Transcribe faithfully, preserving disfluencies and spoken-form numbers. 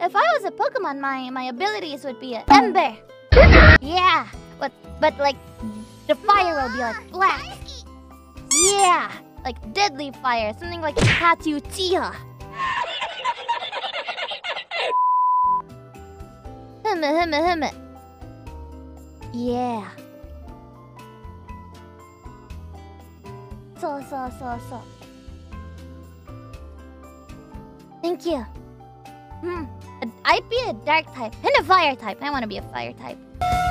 if I was a Pokemon, my my abilities would be a Ember. Yeah, but but like the fire will be like black. Yeah, like deadly fire, something like Pikachu Uchiha. Him him him. Yeah. So so so so. Thank you. Hmm. I'd be a dark type and a fire type. I want to be a fire type.